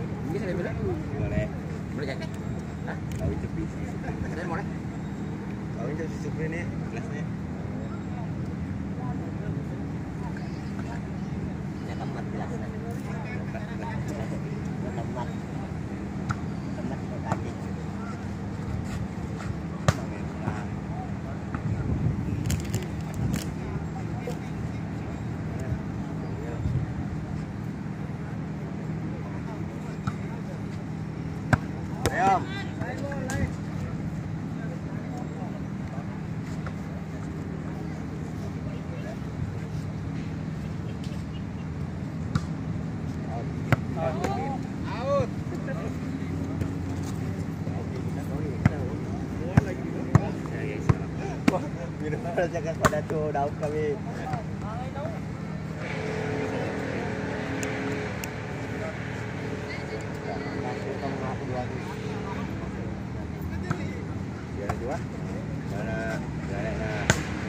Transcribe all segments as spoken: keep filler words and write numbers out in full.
Bisa boleh? Boleh. Boleh kan? Hah? Kawin cepi. Saya boleh. Kawin cepi supri nih, gelasnya. Ya tempat gelasnya. Tempat. Tempat kaki. Ayo. Minum jangan pada tuh daun kami. Biar dua. Mana galak nah.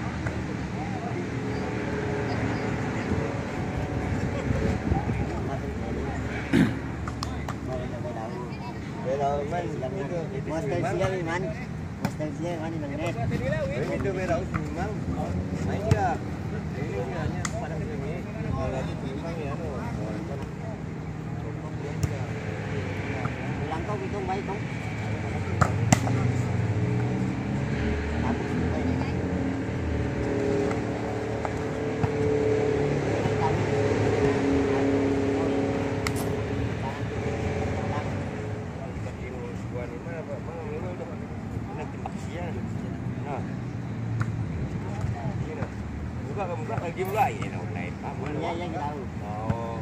Belum man, itu Mustang siang man. Mustang siang man magnet. itu merah memang. Main dia. Ini hanya pada sini. Kalau itu memang ya no. Bilang kau hitung baik kau. Buka lagi mulai ya, naik apa? Ya yang tahu. Oh.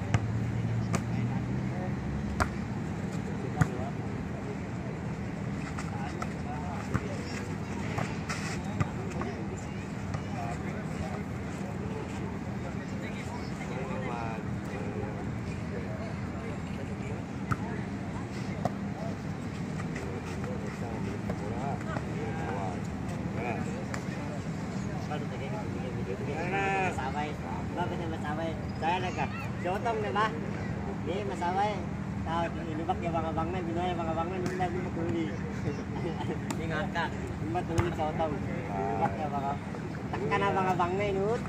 Saya nak jotong deh bah, ini masalah tahu ini bak ya bang abangnya, bina ya bang abangnya ini lagi mau tuli, ini ngangkat, ini mau tuli jotong, ini bak ya bang, tekan abang abangnya ini ut,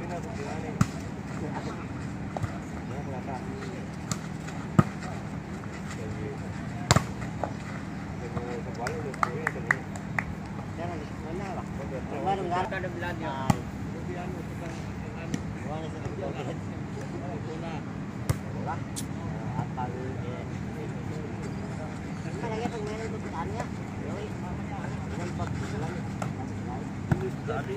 jangan mana lah, coba dengar ada bilangnya. Apa gitu? Kan lagi pemain untuk pertandingan. Yoi. Nampak lagi.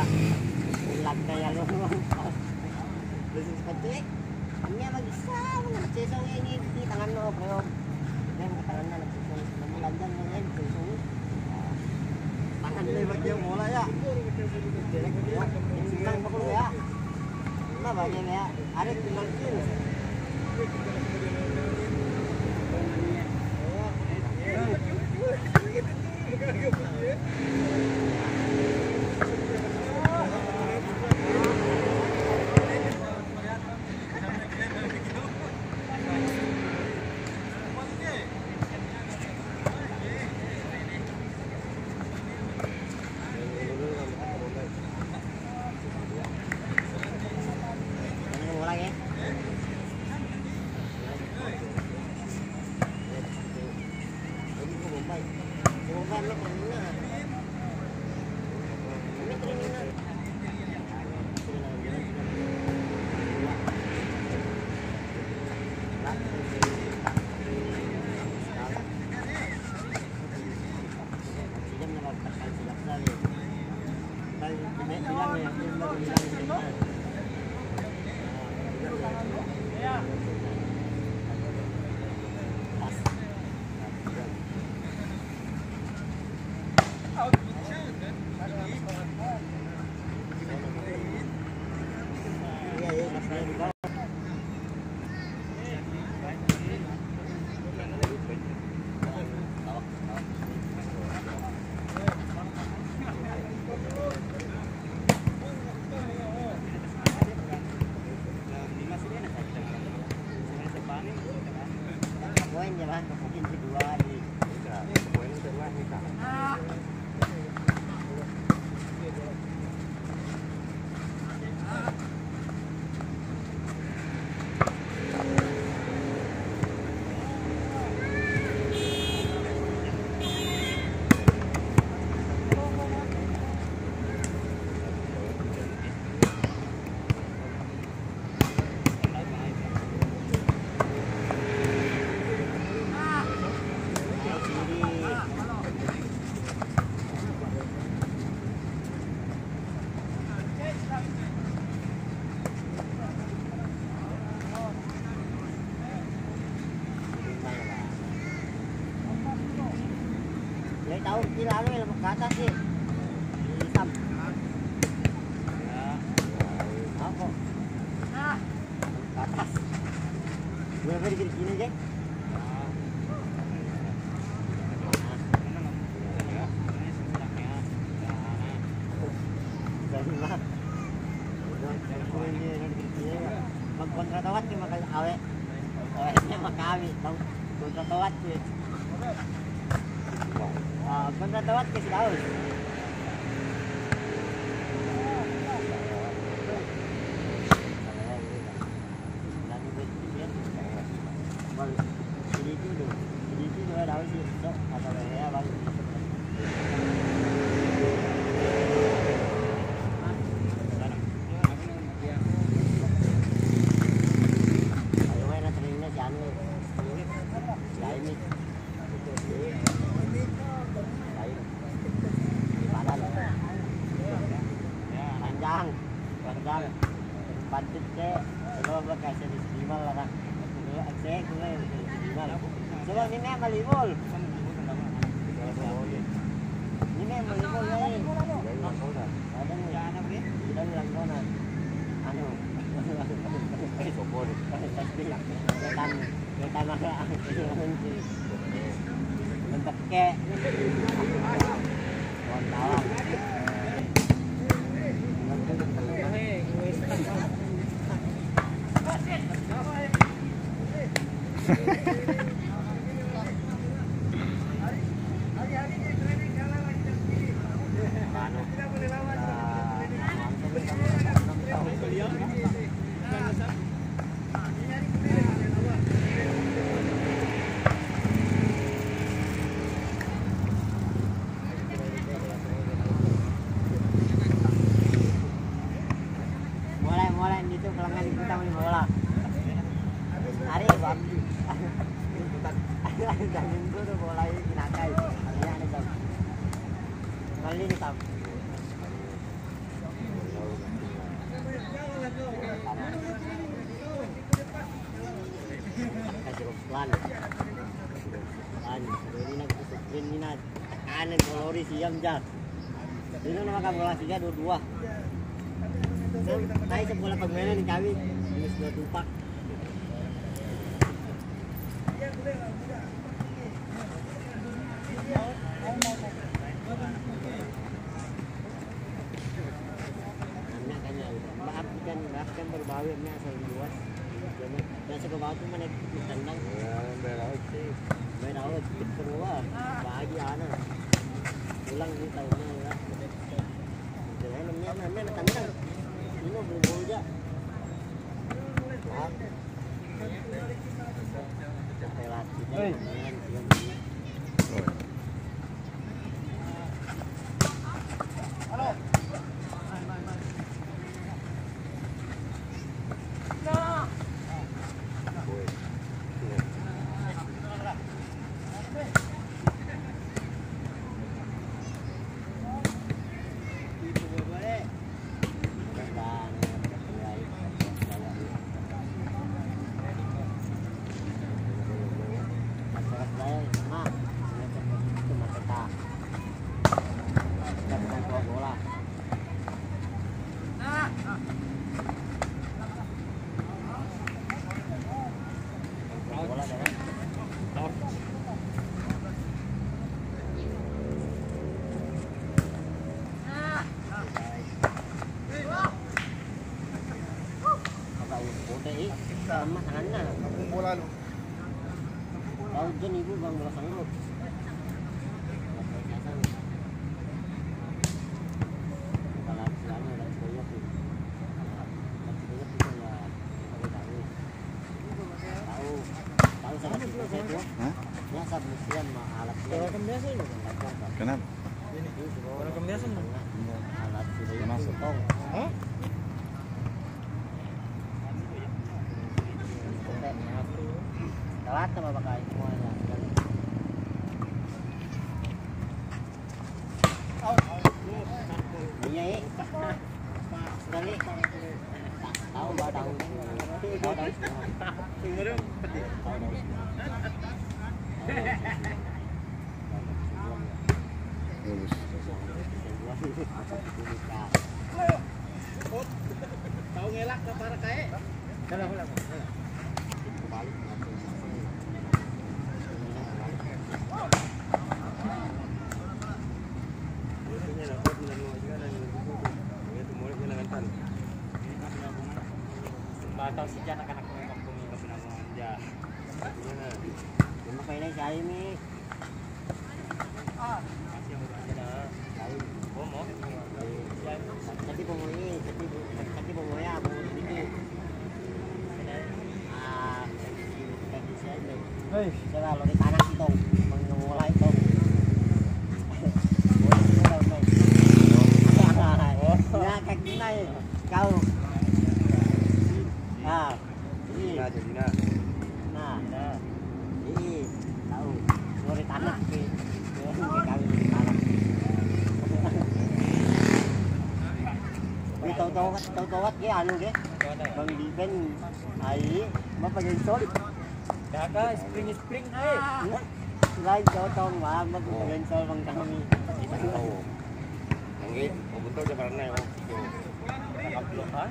lantai ya lu. Lu seperti ini mag-isa, nagsisong ini di tangan mo, pero yan katangan na nagsisong. Namulan dyan mo yan, nagsisong. Tangan na yung yung mula ya. Silang bakul ya. Nah banyak ya. Ada silang kin. Mungkin kedua di poin kedua nih kak. Tahu kira lu yang ke atas sih hitam ya apa ah ke atas gue beri gini gini aja magkontratawat ke makal awe awetnya makami tau kontratawat sih. Ah, kontratawat ke sila aus. Jadi itu tu, jadi itu tu ada aus itu, apa ya bang? Ayo main trainnya jangan, ya ini. Panjang, panjang, pantit ke, kalau berkasih di sini lah kan, kalau saya kena di sini lah. Coba ini malibol, ini malibol ni, ada ni, ada ni langkonan, anu, sopor, pasti lah, ketan, ketan apa, bentuk ke, kawan-kawan. Mulai-mulai itu pelanggan kita beli bola. Hari bang, dan minggu tu bola ini kinakai. Ini ada jam. Kali ni tam. kanan kolori siam jat. Ini nama kabola tiga dua dua. Saya sekolah pemain di kami minus dua tupak. Anak kanya, maaf kan, maaf kan berbau nya asal luas. Dan sekolah itu mana tendang. Ya, merah sih. Main awal sedikit keluar, bagi anak pulang di tahunnya ya. Jadi namanya namanya tendang, ini belum boleh aja. Sampai latih main siang ini. Halo. Sama anak Bola lu. tahu jen ibu bang bola sanggup kalau selalu ada banyak tuh banyak itu ya tahu tahu tahu saya itu saya tuh ya sabisian mah alat orang biasa ini Kenapa? orang biasa alat sudah masuk hah telat sama pakai semuanya. Iya, sekali. Tahu bah tahu. Tahu tahu. Tinggalnya pedih. Tahu tahu. Bagus. Tahu ngelak ke para kae. Kalau kalau. Balik. Batang si Jan anak-anak kampung ini kebenaran aja. Cuma kayaknya saya ini. Ah, masih ada. Tahu. Oh, mau. Tapi pomoy ini, tapi tapi pomoy ya, pomoy sedikit. Ah, tadi saya ini. Hei, saya lalu di tanah itu, mengolah itu. Ya kayak gini kau. Nah, ini. Nah, jadi nah. Nah, nah. Ini tahu. Sore tanah ke. Ini kali di tanah. Ini tahu-tahu tahu-tahu ke anu ke. Bang Diven ai mau pakai solid. Kakak spring-spring ai. Selain tahu-tahu mah mau pakai sol bang kami. Tahu. Nggit, mau bentuk aja karena ya. Kakak belum ha?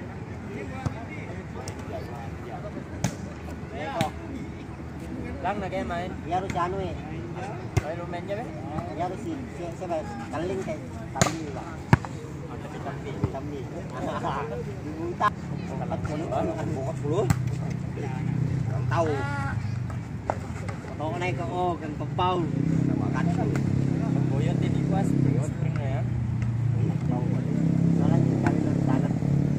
Lang na kayo main. Yaro si ano eh. Ay lumen niya ba? Yaro si si si ba kaling kay Tambi ba. Tambi, Tambi. Dibuta. Dapat kulo ano kan bukas kulo. Ang tao. Tong nay ko oh kan papaw. Makan. Boyot din iwas, spring na ya. Tahu. Salah kali ng tanah.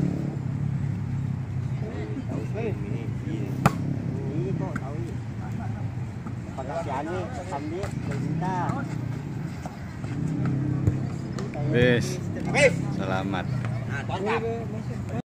Tahu sih ini. Ini kok tahu. Pagkasiano eh, Tambi, Benta. Wes. Selamat. Nah, tongkat.